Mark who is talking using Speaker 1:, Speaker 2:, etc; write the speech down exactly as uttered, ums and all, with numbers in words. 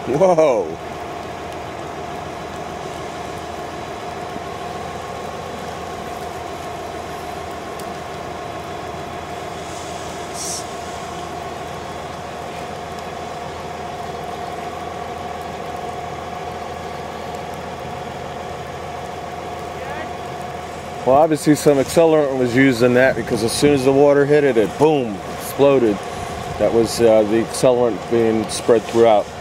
Speaker 1: Whoa. Well, obviously some accelerant was used in that, because as soon as the water hit it, it boom, exploded. That was uh, the accelerant being spread throughout.